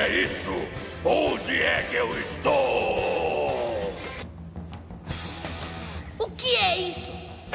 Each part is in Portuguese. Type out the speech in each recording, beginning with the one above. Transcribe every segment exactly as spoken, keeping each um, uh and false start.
é isso? Onde é que eu estou? O que é isso?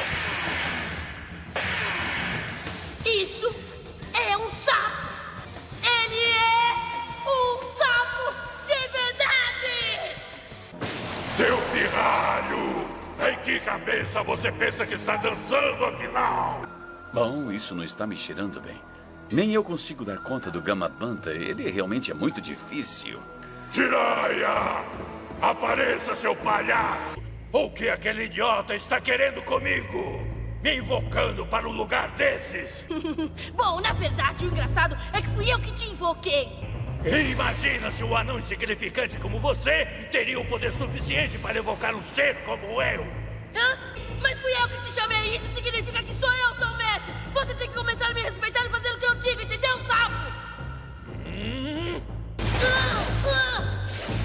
Isso é um sapo! Ele é um sapo de verdade! Seu pirralho! Em que cabeça você pensa que está dançando, afinal? Bom, isso não está me cheirando bem. Nem eu consigo dar conta do Gamabanta. Ele realmente é muito difícil. Jiraiya! Apareça, seu palhaço! O que aquele idiota está querendo comigo? Me invocando para um lugar desses? Bom, na verdade, o engraçado é que fui eu que te invoquei. Imagina se um anão insignificante como você teria o poder suficiente para evocar um ser como eu. Hã? Mas fui eu que te chamei. Isso significa que sou eu, seu mestre. Você tem que começar a me respeitar e fazer o que eu digo, entendeu, sapo? Hum? Ah, ah.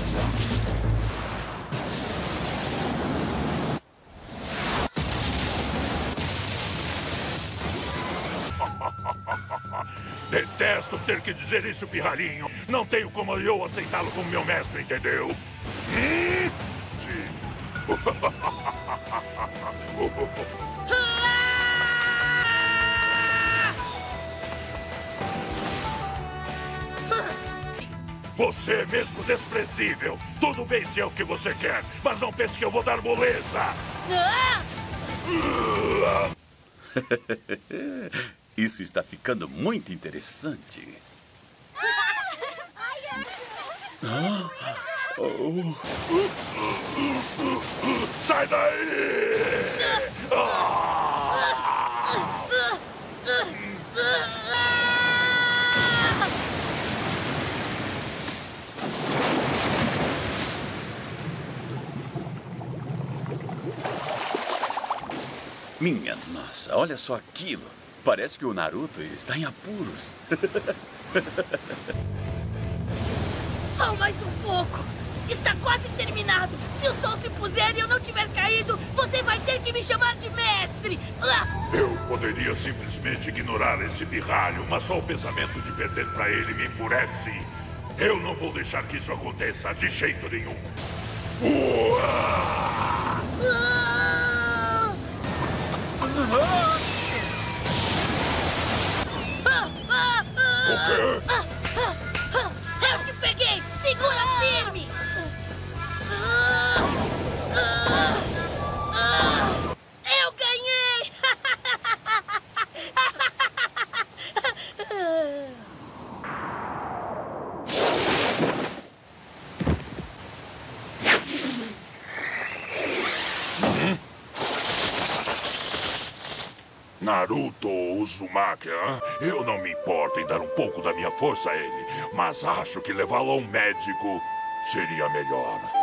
Detesto ter que dizer isso, pirralhinho. Não tenho como eu aceitá-lo como meu mestre, entendeu? Hum? Sim. Você é mesmo desprezível. Tudo bem se é o que você quer, mas não pense que eu vou dar moleza. Ah! Isso está ficando muito interessante. Ah, oh. Sai daí! Ah! Minha nossa, olha só aquilo. Parece que o Naruto está em apuros. Só mais um pouco. Está quase terminado. Se o sol se puser e eu não tiver caído, você vai ter que me chamar de mestre. Ah! Eu poderia simplesmente ignorar esse pirralho, mas só o pensamento de perder pra ele me enfurece. Eu não vou deixar que isso aconteça de jeito nenhum. Uá! Ah! Ah, ah, ah, O quê? ah, ah, ah, eu te peguei! Segura firme! Ah, ah, ah, eu ganhei! Naruto Uzumaki, hein? Eu não me importo em dar um pouco da minha força a ele, mas acho que levá-lo a um médico seria melhor.